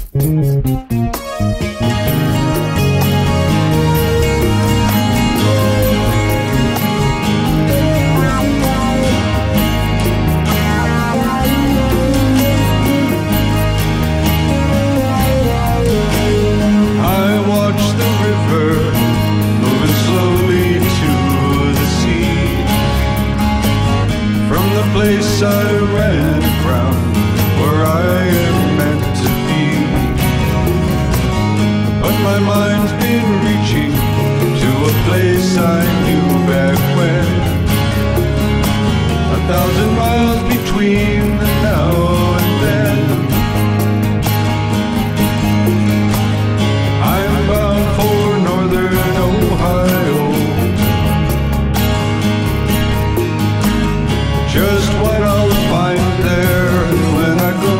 Place I ran around where I am meant to be, but my mind's been reaching to a place I knew back when. 1,000 miles between the now and then. I'm bound for northern Ohio. Just what I'll find there when I go,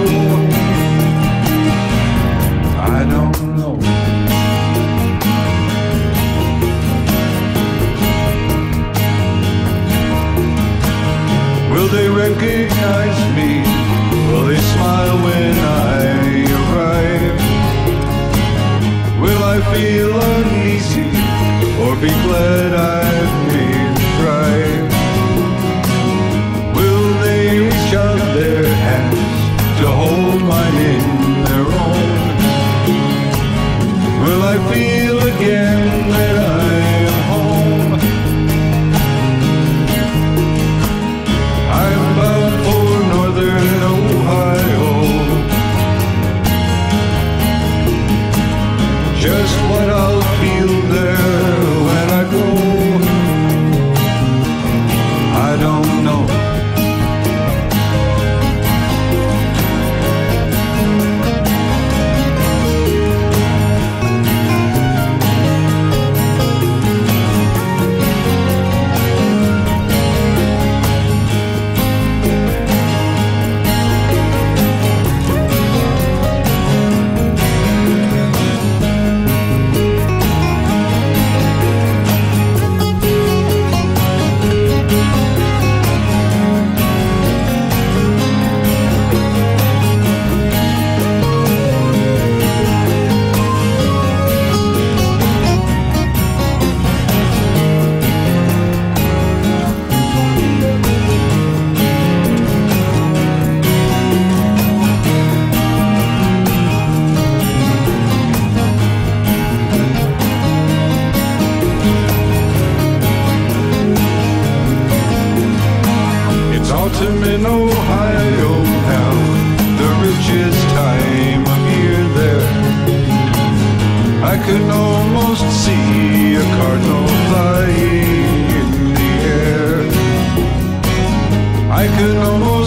I don't know. Will they recognize me? Will they smile when I arrive? Will I feel uneasy or be glad I've made the drive? Reach out their hands to hold mine in their own? Will I feel again that I am home? I'm bound for northern Ohio. Just what I'll feel there when I go, I don't know. Autumn in Ohio now, the richest time of year there. I can almost see a cardinal flying in the air. I can almost